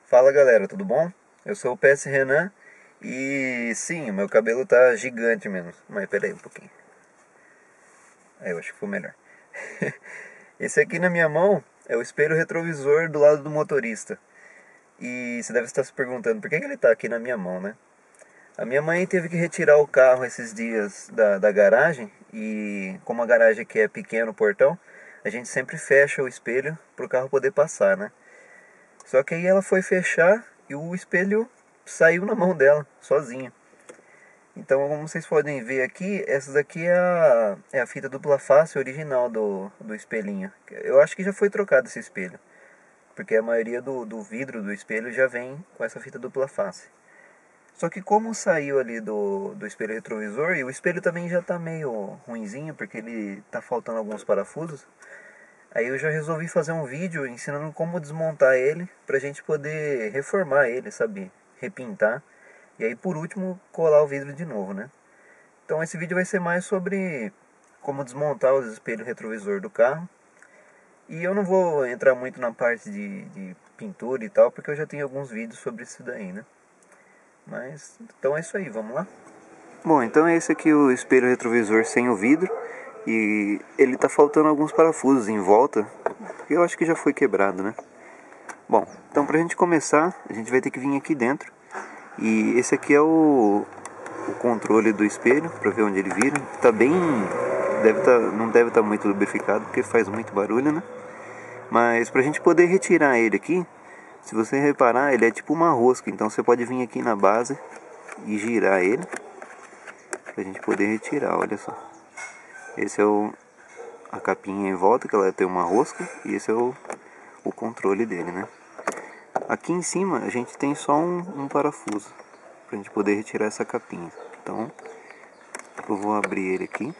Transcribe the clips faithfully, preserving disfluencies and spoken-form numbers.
Fala galera, tudo bom? Eu sou o P S Renan e sim, o meu cabelo tá gigante mesmo. Mas pera aí um pouquinho. Aí eu acho que foi melhor. Esse aqui na minha mão é o espelho retrovisor do lado do motorista. E você deve estar se perguntando por que que ele tá aqui na minha mão, né? A minha mãe teve que retirar o carro esses dias da, da garagem. E como a garagem aqui é pequena, o portão, a gente sempre fecha o espelho para o carro poder passar, né? Só que aí ela foi fechar e o espelho saiu na mão dela, sozinha. Então, como vocês podem ver aqui, essa daqui é a, é a fita dupla face original do, do espelhinho. Eu acho que já foi trocado esse espelho, porque a maioria do, do vidro do espelho já vem com essa fita dupla face. Só que como saiu ali do, do espelho retrovisor, e o espelho também já está meio ruinzinho, porque ele está faltando alguns parafusos, aí eu já resolvi fazer um vídeo ensinando como desmontar ele pra gente poder reformar ele, sabe? Repintar. E aí por último colar o vidro de novo, né? Então esse vídeo vai ser mais sobre como desmontar os espelhos retrovisor do carro. E eu não vou entrar muito na parte de, de pintura e tal, porque eu já tenho alguns vídeos sobre isso daí, né? Mas então é isso aí, vamos lá? Bom, então é esse aqui o espelho retrovisor sem o vidro. E ele tá faltando alguns parafusos em volta, que eu acho que já foi quebrado, né? Bom, então pra gente começar, a gente vai ter que vir aqui dentro. E esse aqui é o, o controle do espelho, pra ver onde ele vira. Tá bem... Deve tá, não deve estar tá muito lubrificado, porque faz muito barulho, né? Mas pra gente poder retirar ele aqui, se você reparar, ele é tipo uma rosca. Então você pode vir aqui na base e girar ele, pra gente poder retirar, olha só. Esse é o, a capinha em volta, que ela tem uma rosca, e esse é o, o controle dele, né? Aqui em cima a gente tem só um, um parafuso, pra gente poder retirar essa capinha. Então, eu vou abrir ele aqui.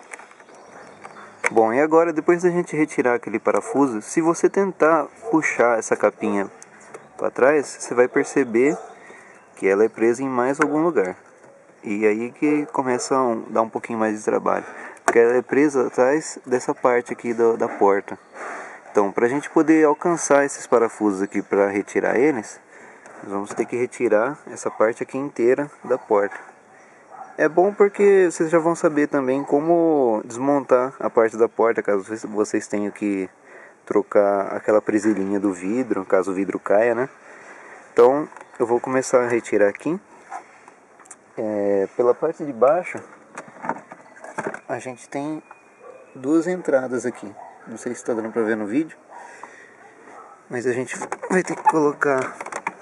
Bom, e agora, depois da gente retirar aquele parafuso, se você tentar puxar essa capinha para trás, você vai perceber que ela é presa em mais algum lugar. E aí que começa a um, dar um pouquinho mais de trabalho, porque ela é presa atrás dessa parte aqui do, da porta. Então, para a gente poder alcançar esses parafusos aqui para retirar eles, nós vamos ter que retirar essa parte aqui inteira da porta. É bom porque vocês já vão saber também como desmontar a parte da porta, caso vocês tenham que trocar aquela presilhinha do vidro, caso o vidro caia, né? Então, eu vou começar a retirar aqui. É, pela parte de baixo, a gente tem duas entradas aqui. Não sei se está dando para ver no vídeo, mas a gente vai ter que colocar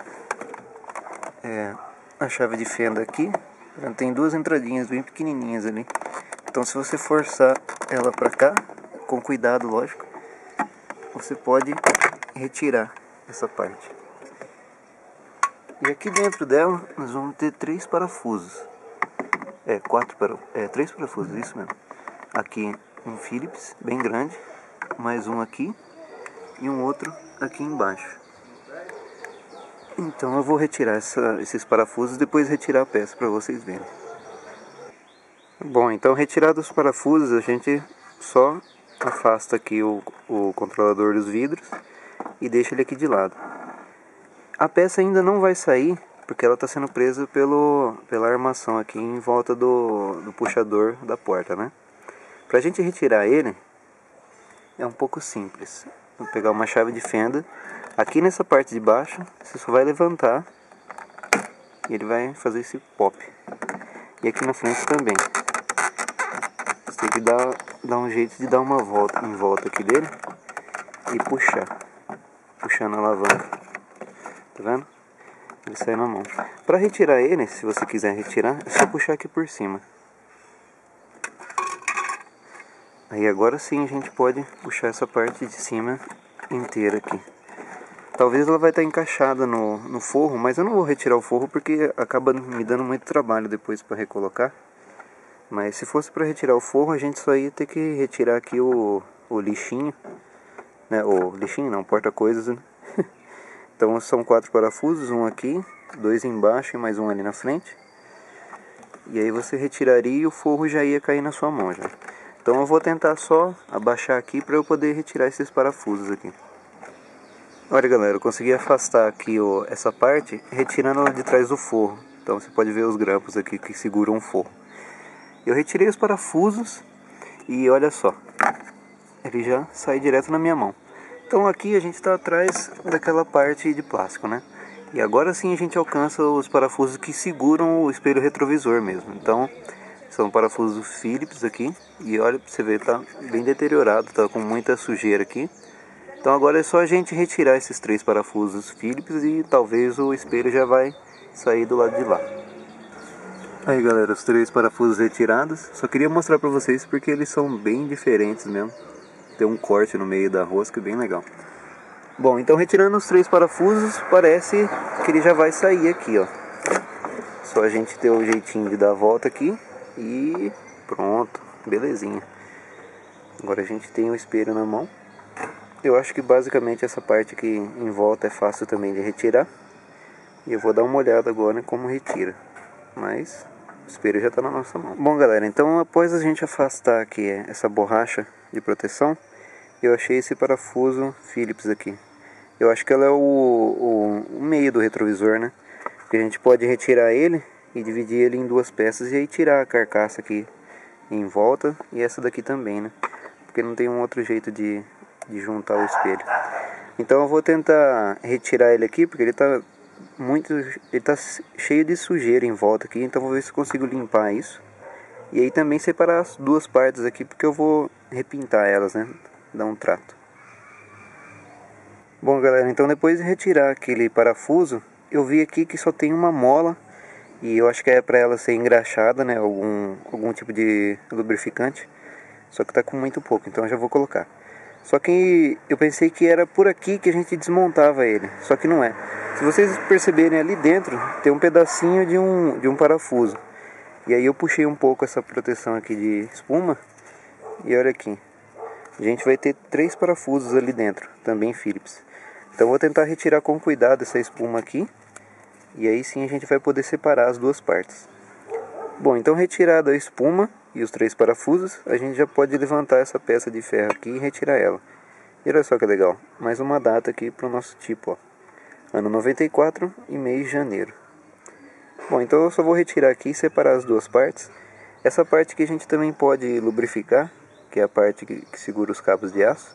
é, a chave de fenda aqui. Tem duas entradinhas bem pequenininhas ali. Então se você forçar ela para cá, com cuidado lógico, você pode retirar essa parte. E aqui dentro dela nós vamos ter três parafusos. É, quatro para, é, três parafusos, isso mesmo. Aqui um Phillips bem grande, mais um aqui e um outro aqui embaixo. Então eu vou retirar essa, esses parafusos e depois retirar a peça para vocês verem. Bom, então retirados os parafusos, a gente só afasta aqui o, o controlador dos vidros e deixa ele aqui de lado. A peça ainda não vai sair, porque ela está sendo presa pelo, pela armação aqui em volta do, do puxador da porta, né? Pra gente retirar ele, é um pouco simples. Vou pegar uma chave de fenda. Aqui nessa parte de baixo, você só vai levantar e ele vai fazer esse pop. E aqui na frente também. Você tem que dar, dar um jeito de dar uma volta em volta aqui dele e puxar. Puxando a alavanca. Tá vendo? Ele sai na mão. Para retirar ele, se você quiser retirar, é só puxar aqui por cima. Aí agora sim a gente pode puxar essa parte de cima inteira aqui. Talvez ela vai estar encaixada no, no forro, mas eu não vou retirar o forro porque acaba me dando muito trabalho depois para recolocar. Mas se fosse para retirar o forro, a gente só ia ter que retirar aqui o, o lixinho, né? O lixinho não, porta-coisas, né? Então são quatro parafusos, um aqui, dois embaixo e mais um ali na frente. E aí você retiraria e o forro já ia cair na sua mão já. Então eu vou tentar só abaixar aqui para eu poder retirar esses parafusos aqui. Olha galera, eu consegui afastar aqui ó, essa parte, retirando ela de trás do forro. Então você pode ver os grampos aqui que seguram o forro. Eu retirei os parafusos e olha só, ele já sai direto na minha mão. Então aqui a gente está atrás daquela parte de plástico, né? E agora sim a gente alcança os parafusos que seguram o espelho retrovisor mesmo. Então são parafusos Phillips aqui. E olha pra você ver, tá bem deteriorado, tá com muita sujeira aqui. Então agora é só a gente retirar esses três parafusos Phillips e talvez o espelho já vai sair do lado de lá. Aí galera, os três parafusos retirados. Só queria mostrar pra vocês porque eles são bem diferentes mesmo. Tem um corte no meio da rosca bem legal. Bom, então retirando os três parafusos, parece que ele já vai sair aqui, ó. Só a gente ter o jeitinho de dar a volta aqui e pronto, belezinha. Agora a gente tem o espelho na mão. Eu acho que basicamente essa parte aqui em volta é fácil também de retirar. E eu vou dar uma olhada agora em como retira. Mas o espelho já está na nossa mão. Bom galera, então após a gente afastar aqui essa borracha de proteção, eu achei esse parafuso Phillips aqui. Eu acho que ela é o, o, o meio do retrovisor, né? Porque a gente pode retirar ele e dividir ele em duas peças e aí tirar a carcaça aqui em volta e essa daqui também, né? Porque não tem um outro jeito de, de juntar o espelho. Então eu vou tentar retirar ele aqui porque ele tá muito, ele tá cheio de sujeira em volta aqui, então vou ver se eu consigo limpar isso. E aí também separar as duas partes aqui porque eu vou repintar elas, né? Dar um trato. Bom galera, então depois de retirar aquele parafuso, eu vi aqui que só tem uma mola e eu acho que é para ela ser engraxada, né? Algum, algum tipo de lubrificante. Só que tá com muito pouco, então eu já vou colocar. Só que eu pensei que era por aqui que a gente desmontava ele, só que não é. Se vocês perceberem ali dentro, tem um pedacinho de um, de um parafuso. E aí eu puxei um pouco essa proteção aqui de espuma e olha aqui. A gente vai ter três parafusos ali dentro, também Phillips. Então eu vou tentar retirar com cuidado essa espuma aqui. E aí sim a gente vai poder separar as duas partes. Bom, então retirada a espuma e os três parafusos, a gente já pode levantar essa peça de ferro aqui e retirar ela. E olha só que legal, mais uma data aqui para o nosso tipo, ó. Ano noventa e quatro e mês de janeiro. Bom, então eu só vou retirar aqui e separar as duas partes. Essa parte que a gente também pode lubrificar, que é a parte que, que segura os cabos de aço.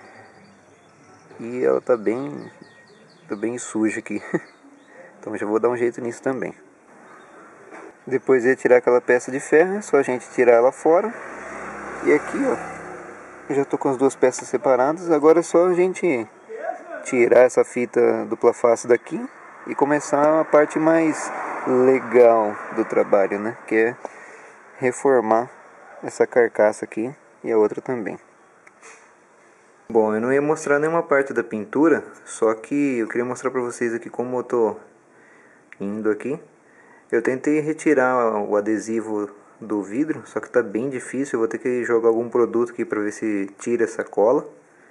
E ela tá bem, tá bem suja aqui. Então já vou dar um jeito nisso também. Depois de retirar aquela peça de ferro, é só a gente tirar ela fora. E aqui, ó, eu já tô com as duas peças separadas. Agora é só a gente tirar essa fita dupla face daqui e começar a parte mais legal do trabalho, né? Que é reformar essa carcaça aqui e a outra também. Bom, eu não ia mostrar nenhuma parte da pintura, só que eu queria mostrar pra vocês aqui como eu tô indo aqui. Eu tentei retirar o adesivo do vidro, só que tá bem difícil. Eu vou ter que jogar algum produto aqui pra ver se tira essa cola.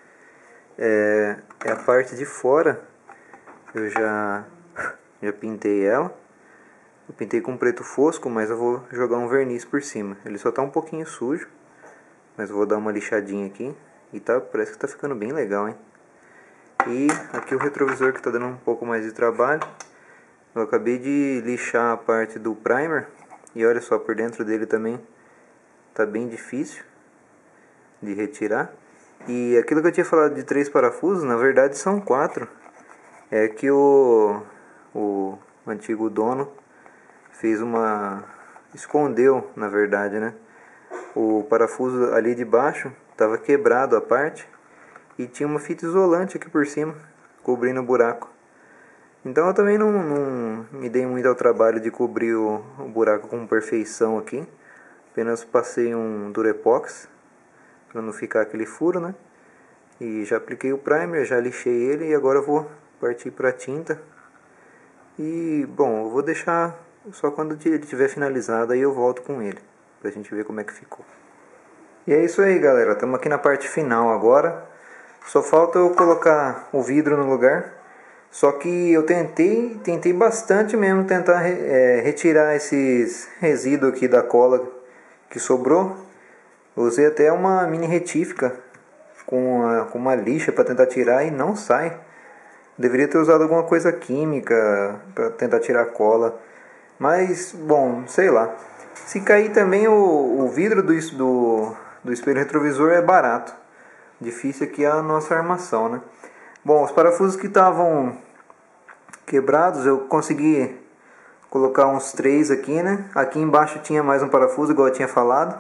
É, é a parte de fora, eu já, já pintei ela. Eu pintei com preto fosco, mas eu vou jogar um verniz por cima. Ele só tá um pouquinho sujo, mas eu vou dar uma lixadinha aqui. E tá, parece que tá ficando bem legal, hein? E aqui o retrovisor que tá dando um pouco mais de trabalho. Eu acabei de lixar a parte do primer. E olha só, por dentro dele também tá bem difícil de retirar. E aquilo que eu tinha falado de três parafusos, na verdade são quatro. É que o, o antigo dono fez uma... escondeu, na verdade, né? O parafuso ali de baixo estava quebrado a parte e tinha uma fita isolante aqui por cima, cobrindo o buraco. Então eu também não, não me dei muito ao trabalho de cobrir o, o buraco com perfeição aqui. Apenas passei um Durepox para não ficar aquele furo, né? E já apliquei o primer, já lixei ele e agora eu vou partir para a tinta. E bom, eu vou deixar só quando ele estiver finalizado, aí eu volto com ele, pra gente ver como é que ficou. E é isso aí galera, estamos aqui na parte final agora. Só falta eu colocar o vidro no lugar. Só que eu tentei, tentei bastante mesmo tentar é, retirar esses resíduos aqui da cola que sobrou. Eu usei até uma mini retífica com, a, com uma lixa para tentar tirar e não sai. Deveria ter usado alguma coisa química para tentar tirar a cola. Mas, bom, sei lá. Se cair também o, o vidro do, do, do espelho retrovisor é barato. Difícil aqui é a nossa armação, né? Bom, os parafusos que estavam quebrados eu consegui colocar uns três aqui, né? Aqui embaixo tinha mais um parafuso, igual eu tinha falado.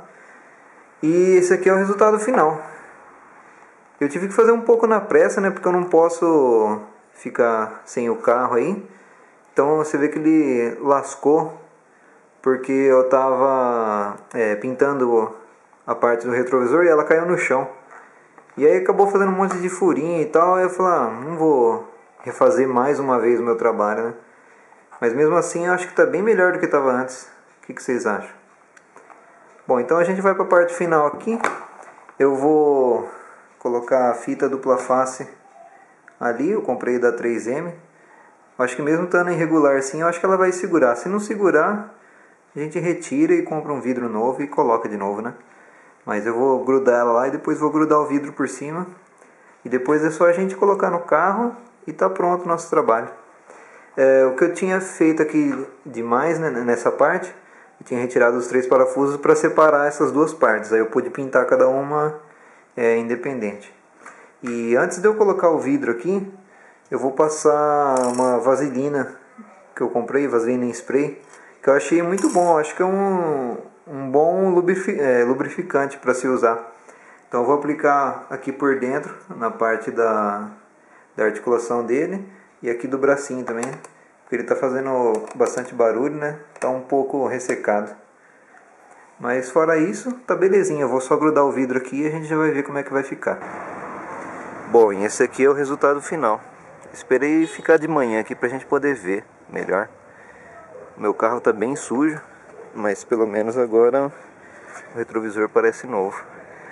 E esse aqui é o resultado final. Eu tive que fazer um pouco na pressa, né? Porque eu não posso ficar sem o carro aí. Então você vê que ele lascou porque eu tava é, pintando a parte do retrovisor e ela caiu no chão. E aí acabou fazendo um monte de furinho e tal. Aí eu falei, ah, não vou refazer mais uma vez o meu trabalho, né? Mas mesmo assim eu acho que está bem melhor do que estava antes. O que, que vocês acham? Bom, então a gente vai para a parte final aqui. Eu vou colocar a fita dupla face ali. Eu comprei da três M. Acho que mesmo estando irregular assim, eu acho que ela vai segurar. Se não segurar, a gente retira e compra um vidro novo e coloca de novo, né? Mas eu vou grudar ela lá e depois vou grudar o vidro por cima. E depois é só a gente colocar no carro e tá pronto o nosso trabalho. É, o que eu tinha feito aqui demais, né, nessa parte, eu tinha retirado os três parafusos para separar essas duas partes. Aí eu pude pintar cada uma é, independente. E antes de eu colocar o vidro aqui, eu vou passar uma vaselina que eu comprei, vaselina em spray, que eu achei muito bom. Acho que é um, um bom lubrificante, é, lubrificante para se usar. Então eu vou aplicar aqui por dentro, na parte da, da articulação dele, e aqui do bracinho também, porque ele está fazendo bastante barulho, né? Está um pouco ressecado. Mas fora isso, tá belezinha. Eu vou só grudar o vidro aqui e a gente já vai ver como é que vai ficar. Bom, e esse aqui é o resultado final. Esperei ficar de manhã aqui pra gente poder ver melhor. Meu carro tá bem sujo, mas pelo menos agora o retrovisor parece novo.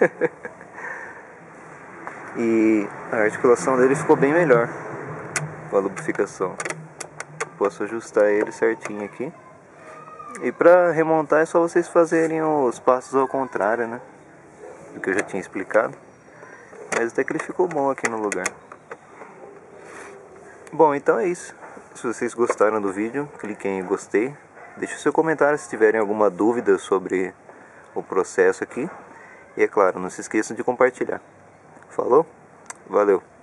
E a articulação dele ficou bem melhor com a lubrificação. Posso ajustar ele certinho aqui. E pra remontar é só vocês fazerem os passos ao contrário, né? Do que eu já tinha explicado. Mas até que ele ficou bom aqui no lugar. Bom, então é isso. Se vocês gostaram do vídeo, cliquem em gostei. Deixe o seu comentário se tiverem alguma dúvida sobre o processo aqui. E é claro, não se esqueçam de compartilhar. Falou? Valeu!